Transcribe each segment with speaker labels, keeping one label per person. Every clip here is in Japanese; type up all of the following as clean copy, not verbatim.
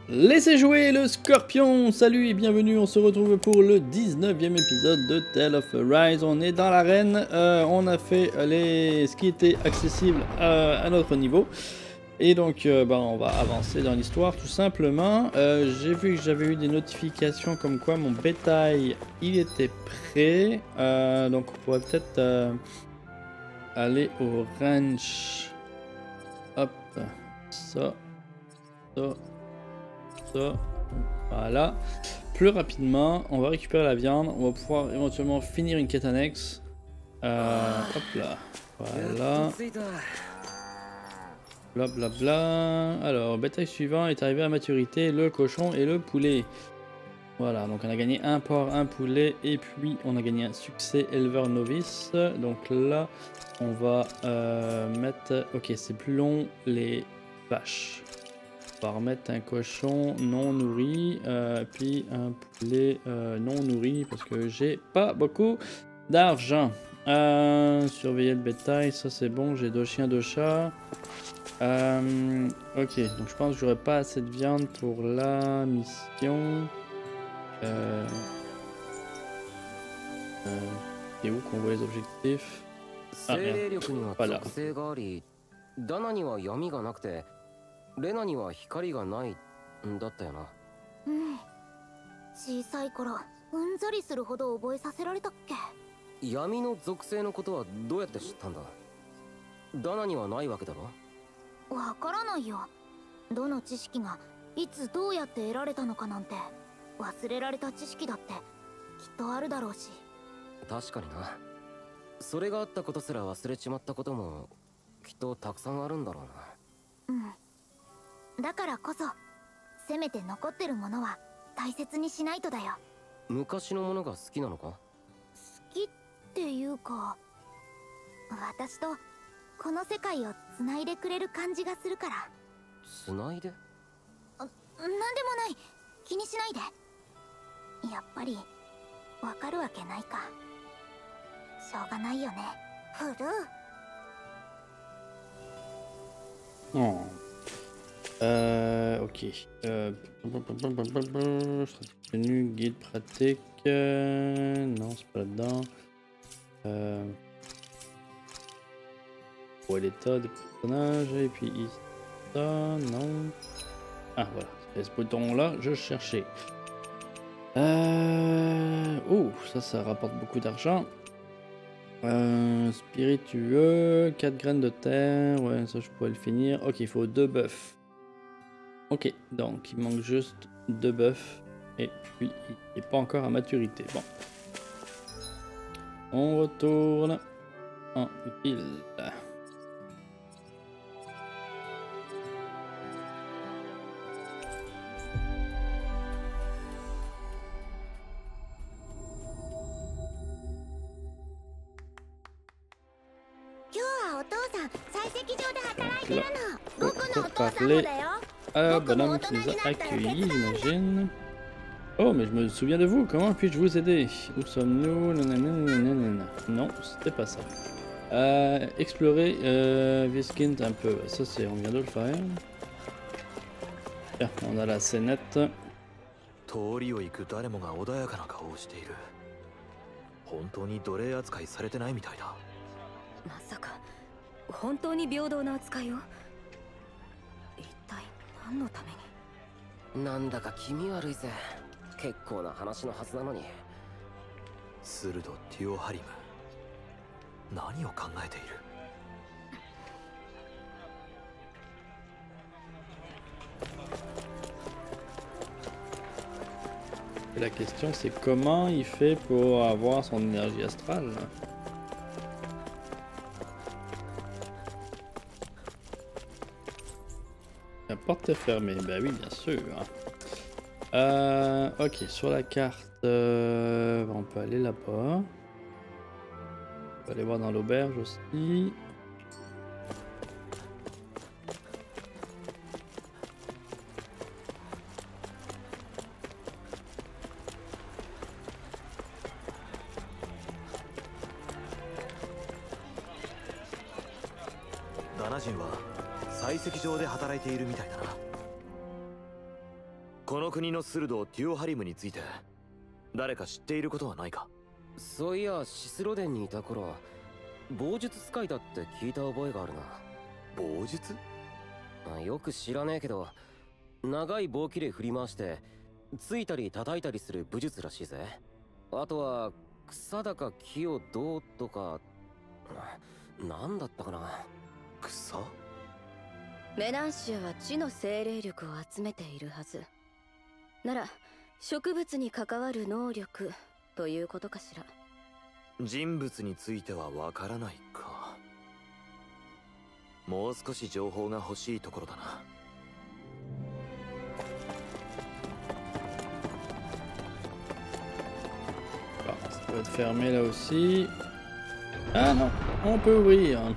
Speaker 1: Laissez jouer le scorpion. Salut et bienvenue, on se retrouve pour le 19e épisode de Tale of Arise. On est dans l'arène, on a fait ce qui était accessible à notre niveau. Et donc on va avancer dans l'histoire tout simplement. J'ai vu que j'avais eu des notifications comme quoi mon bétail il était prêt. Donc on pourrait peut-être aller au ranch. Hop, ça. Voilà. Plus rapidement, on va récupérer la viande. On va pouvoir éventuellement finir une quête annexe. Hop là. Voilà. Blablabla. Alors, bétail suivant est arrivé à maturité, le cochon et le poulet. Voilà, donc on a gagné un porc, un poulet, et puis on a gagné un succès éleveur novice. Donc là, on va mettre... Ok, c'est plus long, les vaches. On va remettre un cochon non nourri, puis un poulet non nourri, parce que j'ai pas beaucoup d'argent. Surveiller le bétail, ça c'est bon, j'ai 2 chiens, 2 chats. Ok, donc je pense que j'aurai pas assez de viande pour la mission. Et où qu'on voit les objectifs? Ah merde, voilà.
Speaker 2: レナには光がないんだったよな。
Speaker 3: うん。小さい頃、うんざりするほど覚えさせられたっけ。
Speaker 2: 闇の属性のことはどうやって知ったんだ。ダナにはないわけだろ。
Speaker 3: わからないよ。どの知識がいつどうやって得られたのかなんて忘れられた知識だってきっとあるだろうし。
Speaker 2: 確かにな。それがあったことすら忘れちまったこともきっとたくさんあるんだろうな。
Speaker 3: うん。だからこそせめて残ってるものは大切にしないとだよ。
Speaker 2: 昔のものが好きなのか？好
Speaker 3: きっていうか、私とこの世界をつないでくれる感じがするから。
Speaker 2: つないで？
Speaker 3: なんでもない、気にしないで。やっぱりわかるわけないか。しょうがないよね、フル
Speaker 1: Oh. Ok. Menu, guide pratique. Non, c'est pas là-dedans. Ouais, l'état des personnages. Et puis ici, ça, non. Ah, voilà. C'est ce bouton-là, je cherchais. Oh, ça rapporte beaucoup d'argent. Spiritueux, 4 graines de terre. Ouais, ça, je pourrais le finir. Ok, il faut 2 bœufs. Ok, donc il manque juste 2 bœufs et puis il n'est pas encore à maturité. Bon, on retourne en ville. Parler à bonhomme qui nous a accueillis, j'imagine. Oh, mais je me souviens de vous. Comment puis-je vous aider? Où sommes-nous? Non, c'était pas ça. Explorer Viskint un peu. Ça, c'est on vient de le faire. Tiens, on a la scénette.
Speaker 4: 通りを行く誰もが穏やかな顔をしている。本当に奴隷扱いされてないみたいだ。
Speaker 5: まさか本当に平等な扱いを？一体何のために？
Speaker 2: なんだか気味悪いぜ。結構な話のはずなのに。
Speaker 4: スルド・ティオハリム、何を考えている？
Speaker 1: La question c'est comment il fait pour avoir son énergie astrale. La porte est fermée, bah oui bien sûr. Ok, sur la carte, on peut aller là-bas. On peut aller voir dans l'auberge aussi.
Speaker 4: この国のスルドティオハリムについて誰か知っていることはないか？
Speaker 2: そういやシスロデンにいた頃、棒術使いだって聞いた覚えがあるな。
Speaker 4: 棒術？
Speaker 2: よく知らねえけど、長い棒切れ振り回してついたり叩いたりする武術らしいぜ。あとは草だか木をどうとか、なんだったかな。
Speaker 4: 草？
Speaker 5: メナンシアは地の精霊力を集めているはず。なら植物に関わる能力ということかしら。
Speaker 4: 人物についてはわからないか。もう少し情報が欲しいところだな。
Speaker 1: Ah, ça doit être fermé là aussi. Ah non, on peut ouvrir.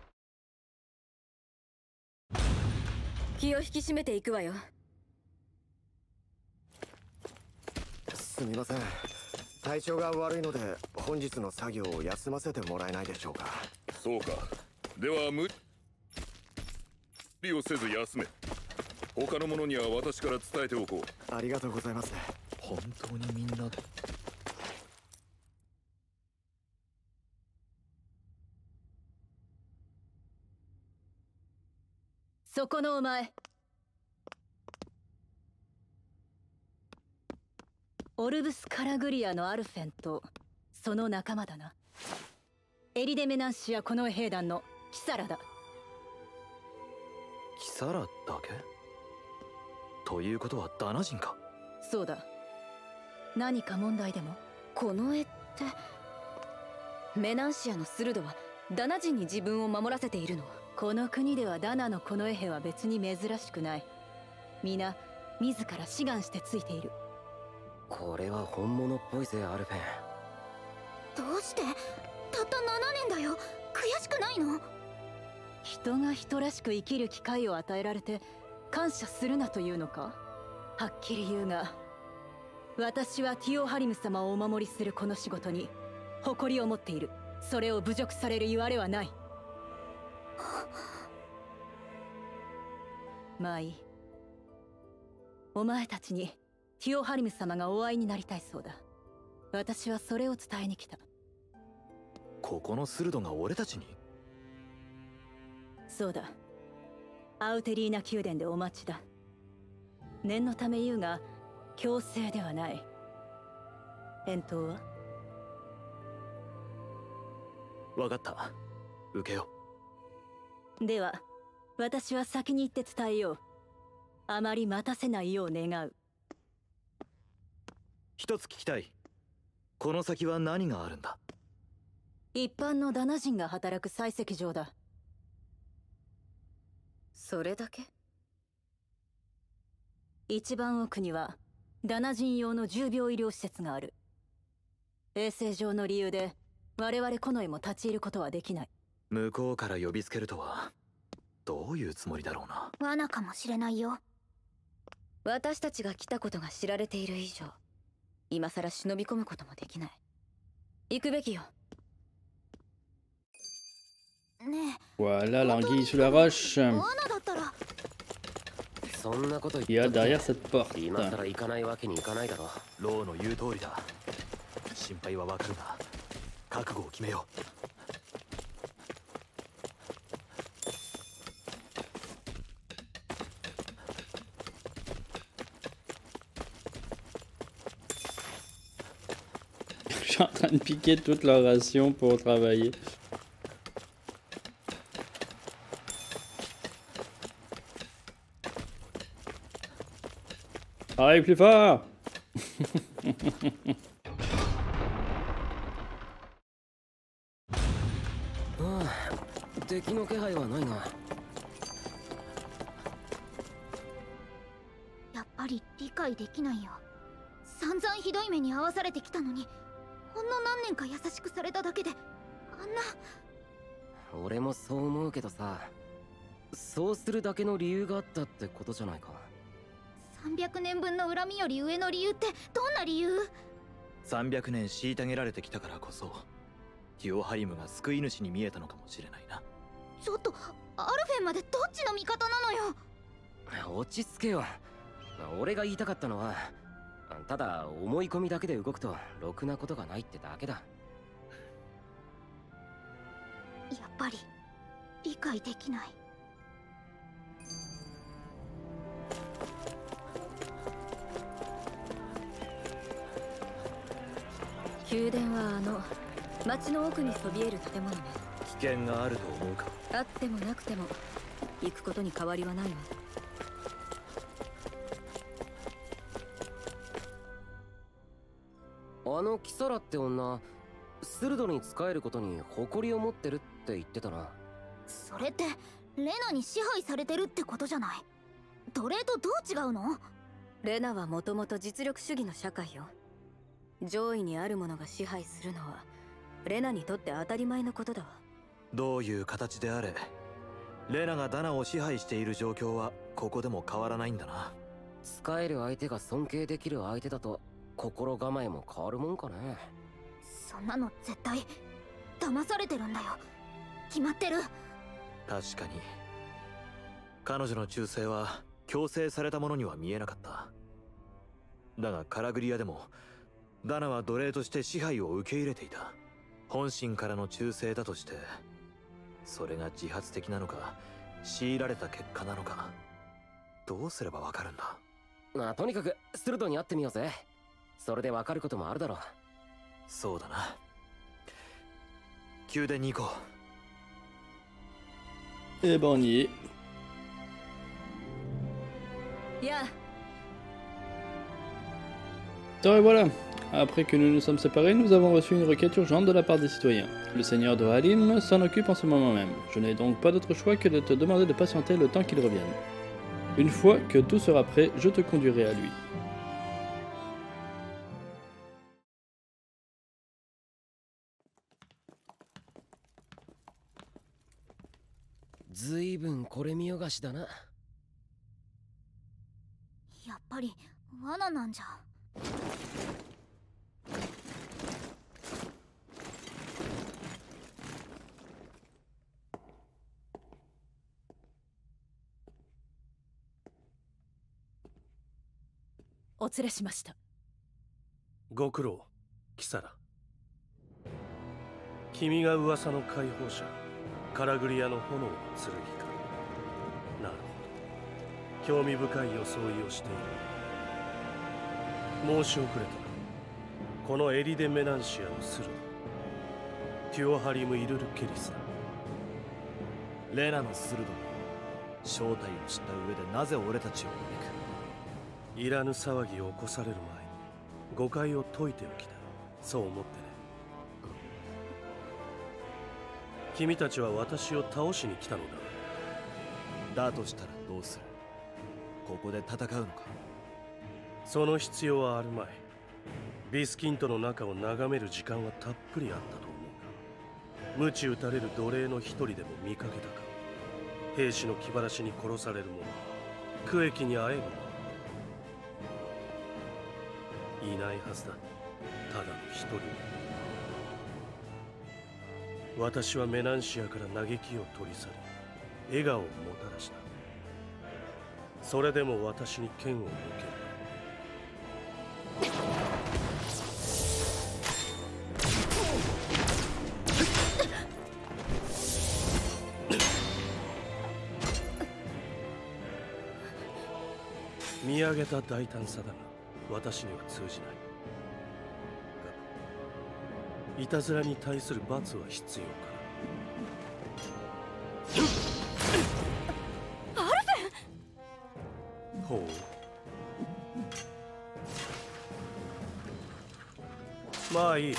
Speaker 5: 気を引き締めていくわよ。
Speaker 6: すみません、体調が悪いので本日の作業を休ませてもらえないでしょうか。
Speaker 7: そうか。では無理をせず休め。他の者には私から伝えておこう。
Speaker 6: ありがとうございます。
Speaker 4: 本当にみんな。
Speaker 5: そこのお前、オルブス・カラグリアのアルフェンとその仲間だな。エリデメナンシアこの兵団のキサラだ。
Speaker 4: キサラだけ？ということはダナ人か？
Speaker 5: そうだ。何か問題でも？この絵って、メナンシアのスルドはダナ人に自分を守らせているの？この国ではダナのこのエヘは別に珍しくない。皆自ら志願してついている。
Speaker 2: これは本物っぽいぜアルフェン。
Speaker 3: どうして？たった7年だよ。悔しくないの？
Speaker 5: 人が人らしく生きる機会を与えられて感謝するなというのか？はっきり言うが、私はティオハリム様をお守りするこの仕事に誇りを持っている。それを侮辱される言われはない。まあいい。お前たちにティオハリム様がお会いになりたいそうだ。私はそれを伝えに来た。
Speaker 4: ここのスルドが俺たちに？
Speaker 5: そうだ。アウテリーナ宮殿でお待ちだ。念のため言うが、強制ではない。返答は？
Speaker 4: わかった。受けよ
Speaker 5: う。では私は先に行って伝えよう。あまり待たせないよう願う。
Speaker 4: 一つ聞きたい。この先は何があるんだ？
Speaker 5: 一般のダナ人が働く採石場だ。それだけ？一番奥にはダナ人用の重病医療施設がある。衛生上の理由で我々近衛も立ち入ることはできない。
Speaker 4: 向こうから呼びつけるとはどういうつもりだろうな。
Speaker 3: 罠かもしれないよ。
Speaker 5: 私たちが来たことが知られている以上、今さら忍び込むこともできない。行くべきよ。
Speaker 3: ねえ。
Speaker 1: Voilà l'anguille sous la roche.
Speaker 3: 罠だったら。
Speaker 2: そんなこと
Speaker 1: Il
Speaker 2: 言
Speaker 1: y
Speaker 2: った
Speaker 1: a
Speaker 2: って
Speaker 1: derrière cette porte.
Speaker 2: 今さら行かないわけにいかないだろ。
Speaker 4: ローの言う通りだ。心配はわかるが覚悟を決めよう。
Speaker 1: Je suis en train de piquer toute leur ration pour travailler. Travaille plus fort!
Speaker 2: 敵の気配はないな。
Speaker 3: やっぱり理解できないよ。散々ひどい目に遭わされてきたのに、ほんの何年か優しくされただけであんな。
Speaker 2: 俺もそう思うけどさ、そうするだけの理由があったってことじゃないか。
Speaker 3: 300年分の恨みより上の理由ってどんな理由
Speaker 4: ？300年虐げられてきたからこそティオハリムが救い主に見えたのかもしれないな。
Speaker 3: ちょっとアルフェンまでどっちの味方なのよ。
Speaker 2: 落ち着けよ。 俺が言いたかったのは、ただ思い込みだけで動くとろくなことがないってだけだ。
Speaker 3: やっぱり理解できない。
Speaker 5: 宮殿は町の奥にそびえる建物ね。
Speaker 4: 危険があると思うか。
Speaker 5: あってもなくても行くことに変わりはないわ。
Speaker 2: あのキサラって女、スルドに仕えることに誇りを持ってるって言ってたな。
Speaker 3: それってレナに支配されてるってことじゃない。奴隷とどう違うの？
Speaker 5: レナはもともと実力主義の社会よ。上位にあるものが支配するのはレナにとって当たり前のことだわ。
Speaker 4: どういう形であれ、レナがダナを支配している状況はここでも変わらないんだな。
Speaker 2: 使える相手が尊敬できる相手だと心構えも変わるもんかね。
Speaker 3: そんなの絶対騙されてるんだよ。決まってる。
Speaker 4: 確かに彼女の忠誠は強制されたものには見えなかった。だがカラグリアでもダナは奴隷として支配を受け入れていた。本心からの忠誠だとして、それが自発的なのか強いられた結果なのか、どうすればわかるんだ。
Speaker 2: まあとにかくスルドに会ってみようぜ。それでわかることもあるだろう。
Speaker 4: そうだな。宮殿に行こう。
Speaker 1: Et ben on y est.
Speaker 5: いや、
Speaker 1: Et voilà. Après que nous nous sommes séparés, nous avons reçu une requête urgente de la part des citoyens. Le seigneur de Halim s'en occupe en ce moment même. Je n'ai donc pas d'autre choix que de te demander de patienter le temps qu'il revienne. Une fois que tout sera prêt, je te conduirai à lui.
Speaker 2: ずいぶんこれ見よがしだな。
Speaker 3: やっぱり罠なんじゃ。
Speaker 5: お連れしました。
Speaker 8: ご苦労、キサラ。君が噂の解放者、カラグリアの炎の剣か。なるほど、興味深い装いをしている。申し遅れた。このエリデ・メナンシアのスルド、テュオハリム・イルル・ケリスだ。
Speaker 4: レナのスルドの正体を知った上でなぜ俺たちを招く。
Speaker 8: いらぬ騒ぎを起こされる前に誤解を解いておきたい。そう思ってね。君たちは私を倒しに来たのだ。
Speaker 4: だとしたらどうする。ここで戦うのか。
Speaker 8: その必要はあるまい。ビスキントの中を眺める時間はたっぷりあったと思うが、鞭打たれる奴隷の一人でも見かけたか。兵士の気晴らしに殺される者、区域に会える者いないはずだ。ただの一人も。私はメナンシアから嘆きを取り去り、笑顔をもたらした。それでも私に剣を向ける。見上げた大胆さだが私には通じない。がいたずらに対する罰は必要か。
Speaker 5: アルフェン。
Speaker 8: ほう。まあいい。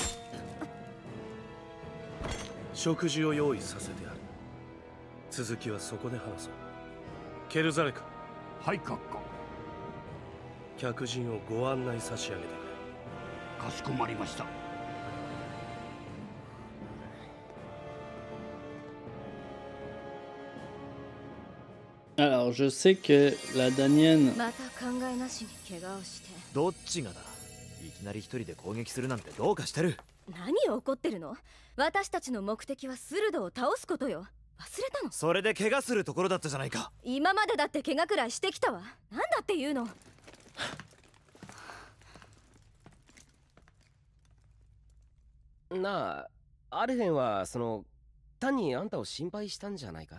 Speaker 8: 食事を用意させてある。続きはそこで話そう。ケルザレク。
Speaker 9: はい、閣下。
Speaker 8: 客人をご案内差し上げてくれ。
Speaker 9: かしこまりました。
Speaker 1: Alors, je sais que la Danienne...
Speaker 5: また考えなしに怪我をして。
Speaker 4: どっちがだ。いきなり一人で攻撃するなんてどうかしてる。
Speaker 5: 何を怒ってるの？私たちの目的はスルドを倒すことよ。忘れたの？
Speaker 4: それで怪我するところだったじゃないか。
Speaker 5: 今までだって怪我くらいしてきたわ。なんだっていうの？
Speaker 2: なあ、アルフェンは単にあんたを心配したんじゃないか？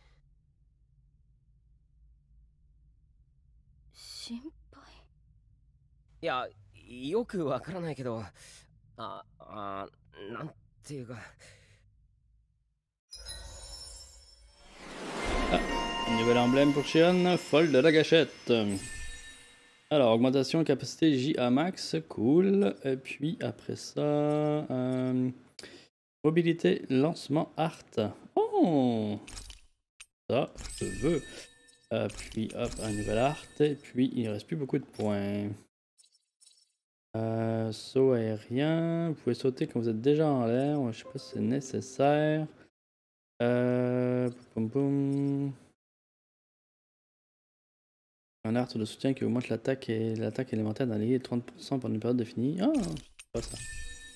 Speaker 5: 心配？
Speaker 2: いや、よくわからないけど、なんていうか。
Speaker 1: Nouvel emblème pour Shion, folle de la gâchette. Alors, augmentation capacité JA max, cool. Et puis après ça, mobilité, lancement, art. Oh, ça, je veux. Puis hop, un nouvel art. Et puis il ne reste plus beaucoup de points. Saut aérien. Vous pouvez sauter quand vous êtes déjà en l'air. Je sais pas si c'est nécessaire. Boum, boum. Un art de soutien qui augmente l'attaque élémentaire d'un allié de 30% pendant une période définie. Ah, c'est pas ça.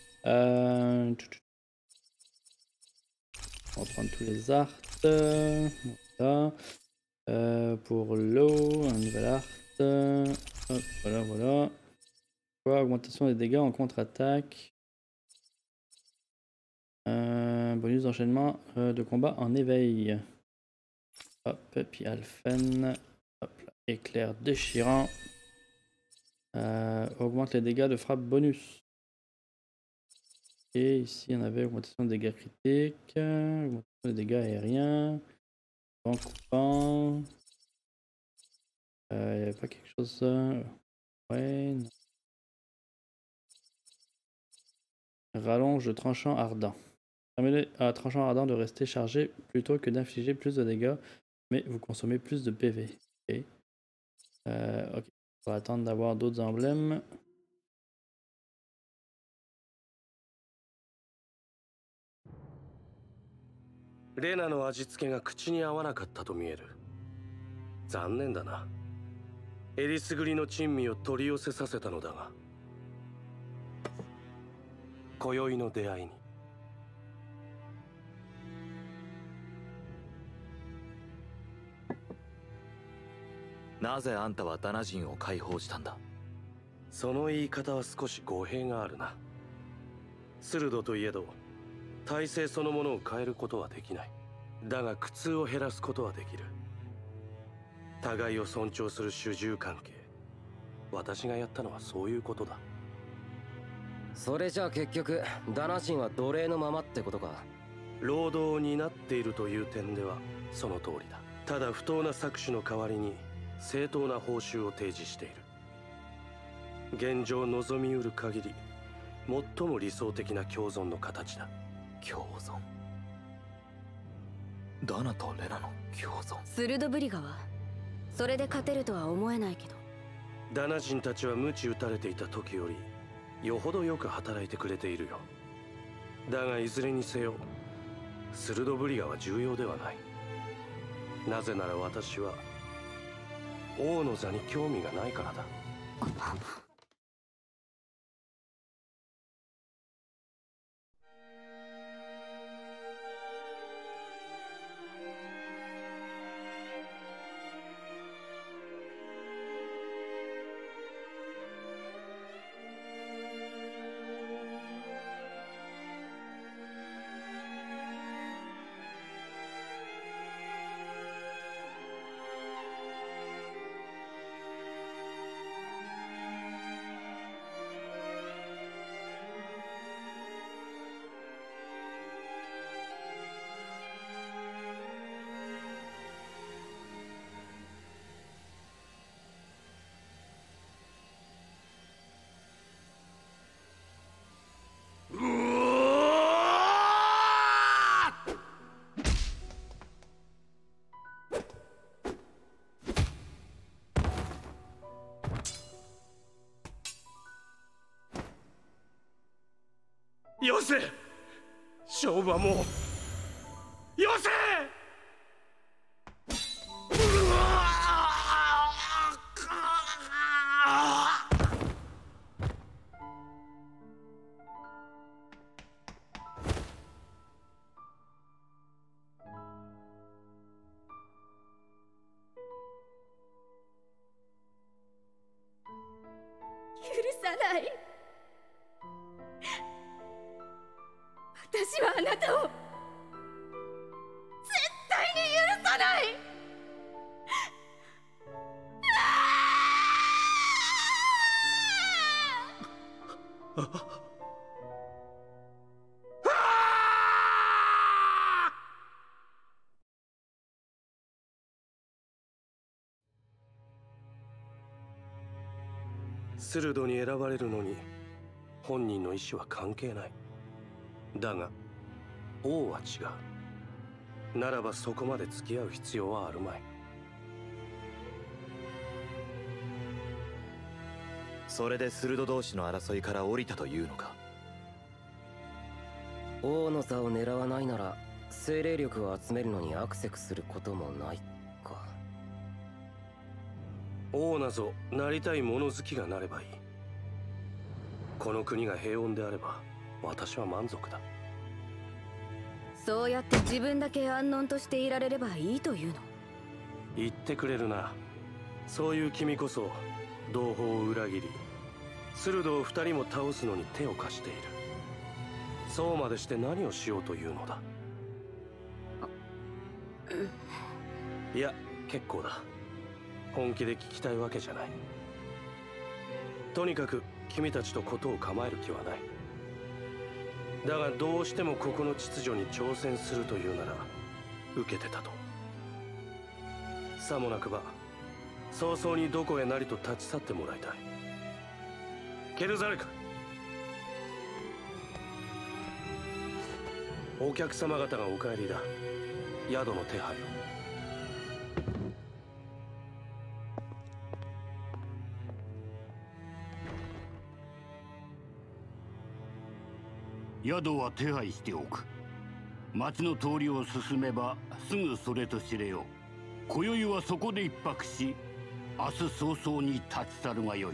Speaker 1: On va prendre tous les arts. Voilà. Pour l'eau, un nouvel art. Hop, voilà, voilà. Quoi, augmentation des dégâts en contre-attaque. Bonus d'enchaînement de combat en éveil. Hop, et puis Alphen. Hop là. Éclair déchirant. Augmente les dégâts de frappe bonus. Et ici on avait augmentation de dégâts critiques. Augmentation des dégâts aériens. En coupant. Il n'y avait pas quelque chose. Ouais. Non. Rallonge de tranchant ardent. Permet à tranchant ardent de rester chargé plutôt que d'infliger plus de dégâts, mais vous consommez plus de PV. Ok. Ok. On va attendre d'avoir d'autres emblèmes.
Speaker 8: Lena の味付けが口に合わなかったと見える。残念だな。えりすぐりの珍味を取り寄せさせたのだが、今宵の出会いに。
Speaker 4: なぜあんたはダナ人を解放したんだ？
Speaker 8: その言い方は少し語弊があるな。鋭といえど体制そのものを変えることはできない。だが苦痛を減らすことはできる。互いを尊重する主従関係。私がやったのはそういうことだ。
Speaker 2: それじゃあ結局ダナ人は奴隷のままってことか。
Speaker 8: 労働を担っているという点ではその通りだ。ただ不当な搾取の代わりに正当な報酬を提示している。現状望みうる限り最も理想的な共存の形だ。
Speaker 4: 共存？ダナとレナの共存？
Speaker 5: スルドブリガはそれで勝てるとは思えないけど。
Speaker 8: ダナ人たちは鞭打たれていた時よりよほどよく働いてくれているよ。だがいずれにせよスルドブリガは重要ではない。なぜなら私は王の座に興味がないからだ。よせ！勝負はもうよせ！
Speaker 5: ない。私はあなたを絶対に許さない。
Speaker 8: スルドに選ばれるのに本人の意思は関係ない。だが王は違う。ならばそこまで付き合う必要はあるまい。
Speaker 4: それでスルド同士の争いから降りたというのか。
Speaker 2: 王の座を狙わないなら精霊力を集めるのにアクセクすることもないか。
Speaker 8: 王なぞなりたい物好きがなればいい。この国が平穏であれば私は満足だ。
Speaker 5: そうやって自分だけ安穏としていられればいいというの？
Speaker 8: 言ってくれるな。そういう君こそ同胞を裏切りスルドを二人も倒すのに手を貸している。そうまでして何をしようというのだ。いや結構だ。本気で聞きたいわけじゃない。とにかく君たちと事を構える気はない。だがどうしてもここの秩序に挑戦するというなら受けてたと。さもなくば早々にどこへなりと立ち去ってもらいたい。ケルザレク、お客様方がお帰りだ。宿の手配を。
Speaker 9: 宿は手配しておく。町の通りを進めばすぐそれと知れよう。今宵はそこで一泊し、明日早々に立ち去るがよい。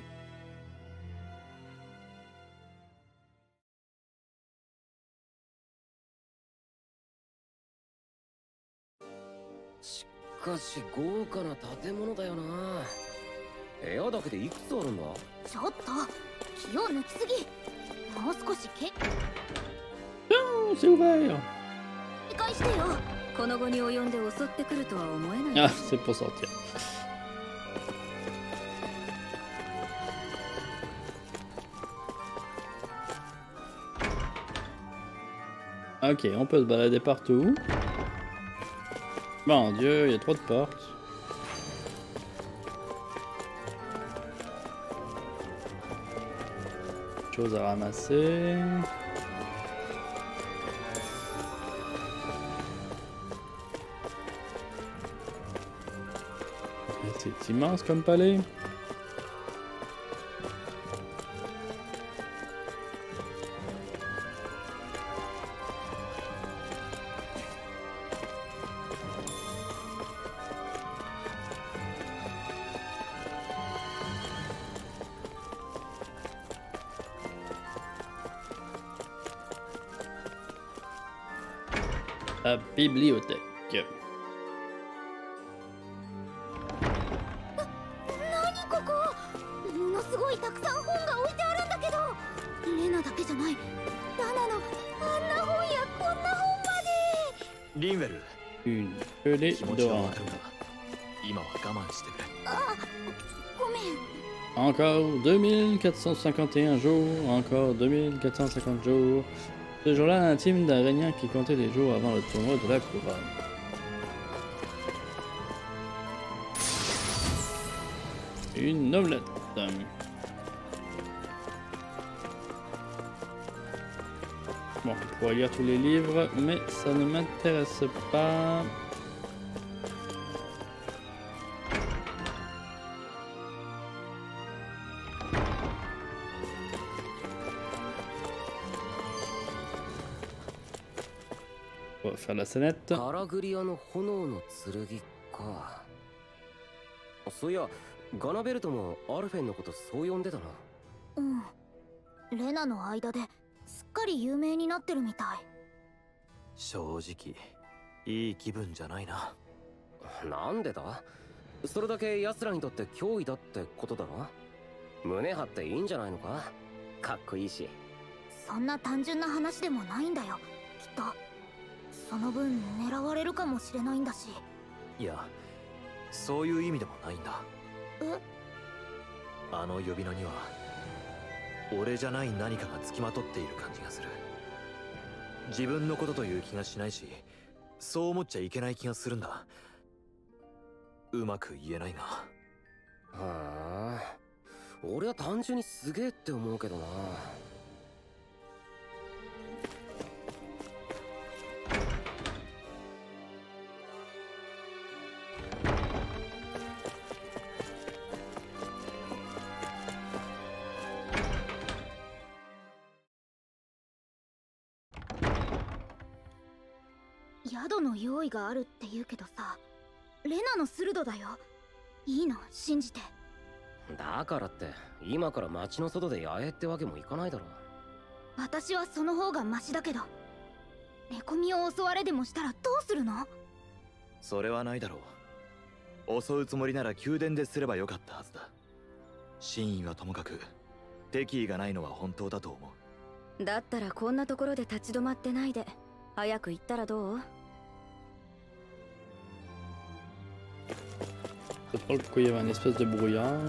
Speaker 2: しかし豪華な建物だよな。部屋だけでいくつあるんだ？
Speaker 3: ちょっと気を抜きすぎ。もう少し
Speaker 1: C'est ouvert.
Speaker 3: 理解してよ。
Speaker 5: この後に及んで襲ってくるとは思えない。
Speaker 1: Ah, c'est pour sortir. Ok, on peut se balader partout. Mon Dieu, il y a trop de portes. Chose à ramasser. C'est immense comme palais. La bibliothèque.
Speaker 3: 何ここ？ものすごいたくさん本が置いてあるんだけど、レナだけじゃない。ダナのあんな本やこんな本まで。
Speaker 4: リンウェル、
Speaker 1: Une pelée
Speaker 4: 気持ちは
Speaker 1: d'or.
Speaker 4: わかるが今は我慢してくれ。
Speaker 3: あ、ごめん。
Speaker 1: Encore 2451 jours, encore 2450 jours. Ce jour-là, l'intime d'un régnant qui comptait les jours avant le tournoi de la couronne. Une novelette. Bon, on pourrait lire tous les livres, mais ça ne m'intéresse pas. On va faire la scénette.
Speaker 2: カラグリアの炎の剣か。そういやガナベルトもアルフェンのことそう呼んでたな。
Speaker 3: うん。レナの間ですっかり有名になってるみたい。
Speaker 4: 正直いい気分じゃないな。
Speaker 2: なんでだ？それだけ奴らにとって脅威だってことだろ。胸張っていいんじゃないのか？ かっこいいし。
Speaker 3: そんな単純な話でもないんだよ、きっと。その分狙われるかもしれないんだし。
Speaker 4: いや、そういう意味でもないんだ。
Speaker 3: え？
Speaker 4: あの呼び名には俺じゃない何かがつきまとっている感じがする。自分のことという気がしないし、そう思っちゃいけない気がするんだ。うまく言えないが。
Speaker 2: はあ、俺は単純にすげえって思うけどな。
Speaker 3: 宿の用意があるって言うけどさ、レナの鋭だよ。いいの、信じて。
Speaker 2: だからって今から街の外で野営ってわけもいかないだろ。
Speaker 3: 私はその方がマシだけど、寝込みを襲われでもしたらどうするの？
Speaker 4: それはないだろう。襲うつもりなら宮殿ですればよかったはずだ。真意はともかく敵意がないのは本当だと思
Speaker 5: う。だったらこんなところで立ち止まってないで早く行ったらどう？
Speaker 1: Je sais pas pourquoi il y avait un espèce de brouillard.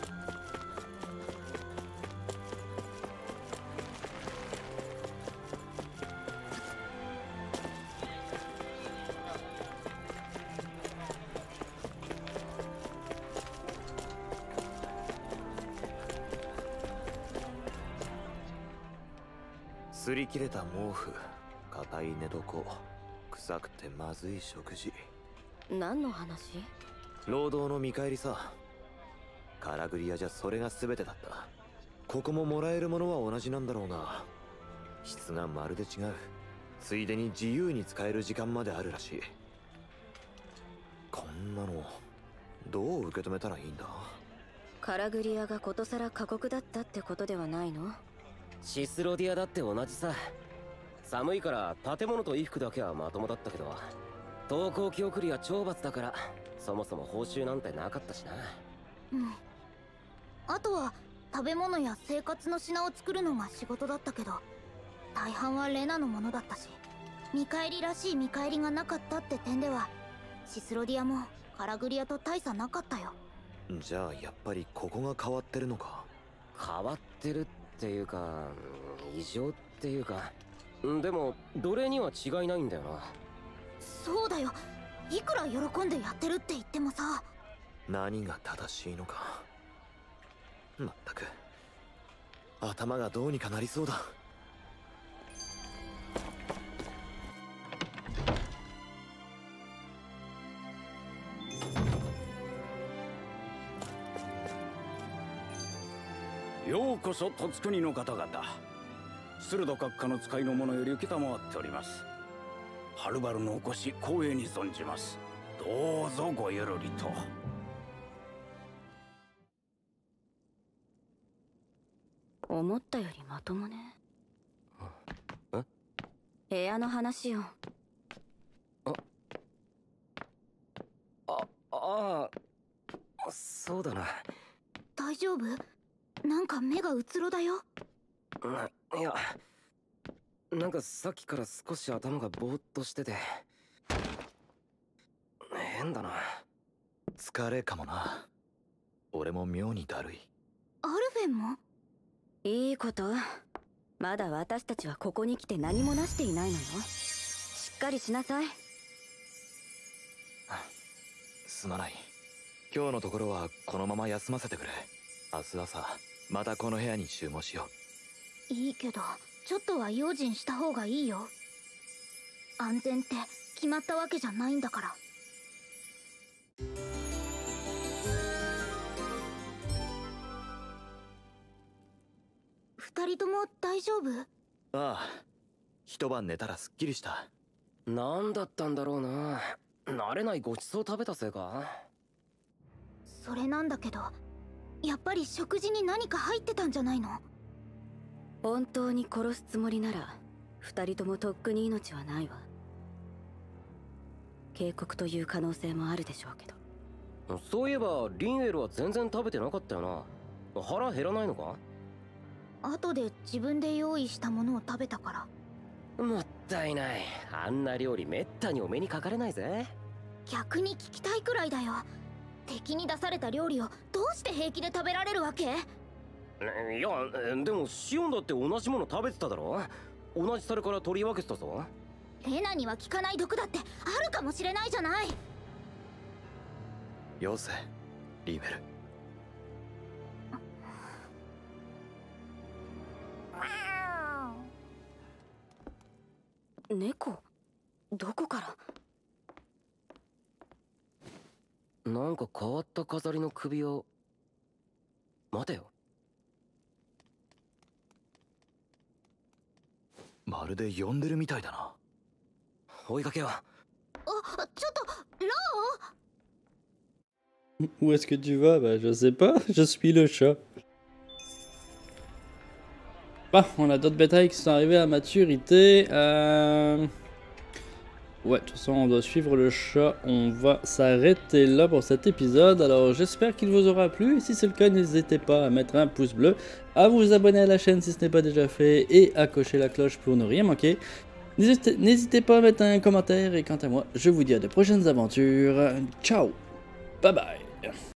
Speaker 4: う。擦り切れた毛布、硬い寝床、臭くてまずい食事。
Speaker 5: 何の話？
Speaker 4: 労働の見返りさ。カラグリアじゃそれが全てだった。ここももらえるものは同じなんだろうが、質がまるで違う。ついでに自由に使える時間まであるらしい。こんなのどう受け止めたらいいんだ？
Speaker 5: カラグリアがことさら過酷だったってことではないの？
Speaker 2: シスロディアだって同じさ。寒いから建物と衣服だけはまともだったけど、登校記送りは懲罰だからそもそも報酬なんてなかったしな。
Speaker 3: うん。あとは食べ物や生活の品を作るのが仕事だったけど、大半はレナのものだったし、見返りらしい見返りがなかったって点ではシスロディアもカラグリアと大差なかったよ。
Speaker 4: じゃあやっぱりここが変わってるのか？
Speaker 2: 変わってるっていうか、異常っていうか、でも奴隷には違いないんだよな。
Speaker 3: そうだよ。いくら喜んでやってるって言ってもさ。
Speaker 4: 何が正しいのか。まったく頭がどうにかなりそうだ。
Speaker 10: ようこそ戸津国の方々。駿閣下の使いの者より承っております。はるばるのお越し光栄に存じます。どうぞごゆるりと。
Speaker 5: 思ったよりまともね。部屋の話よ。
Speaker 2: ああ、そうだな。
Speaker 3: 大丈夫？なんか目がうつろだよ。
Speaker 2: いや、なんかさっきから少し頭がぼーっとしてて変だな。
Speaker 4: 疲れかもな。俺も妙にだるい。
Speaker 3: アルフェンも？
Speaker 5: いいこと。まだ私たちはここに来て何もなしていないのよ。しっかりしなさい。
Speaker 4: すまない。今日のところはこのまま休ませてくれ。明日朝またこの部屋に集合しよ
Speaker 3: う。いいけどちょっとは用心した方がいいよ。安全って決まったわけじゃないんだから。二人とも大丈夫？
Speaker 4: ああ、一晩寝たらすっきりした。
Speaker 2: 何だったんだろうな。慣れないごちそう食べたせいか？
Speaker 3: それなんだけど、やっぱり食事に何か入ってたんじゃないの？
Speaker 5: 本当に殺すつもりなら二人ともとっくに命はないわ。警告という可能性もあるでしょうけど。
Speaker 2: そういえばリンウェルは全然食べてなかったよな。腹減らないのか？
Speaker 3: 後で自分で用意したものを食べたから。
Speaker 2: もったいない。あんな料理めったにお目にかかれないぜ。
Speaker 3: 逆に聞きたいくらいだよ。敵に出された料理をどうして平気で食べられるわけ？
Speaker 2: いや、でもシオンだって同じもの食べてただろ。同じ皿から取り分けてたぞ。
Speaker 3: レナには効かない毒だってあるかもしれないじゃない。
Speaker 4: よせ、リーメル。
Speaker 5: 猫？どこから？
Speaker 2: なんか変わった飾りの首を。待てよ。
Speaker 4: まるで呼んでるみたいだな。
Speaker 2: 追いかけよう。
Speaker 3: あ、ちょっとラオ。
Speaker 1: Où est-ce que tu vas? Bah, je sais pas, je suis le chat. Bah, on a d'autres bétails qui sont arrivés à maturité. Ouais, de toute façon, on doit suivre le chat. On va s'arrêter là pour cet épisode. Alors, j'espère qu'il vous aura plu. Et si c'est le cas, n'hésitez pas à mettre un pouce bleu, à vous abonner à la chaîne si ce n'est pas déjà fait, et à cocher la cloche pour ne rien manquer. N'hésitez pas à mettre un commentaire. Et quant à moi, je vous dis à de prochaines aventures. Ciao, bye bye.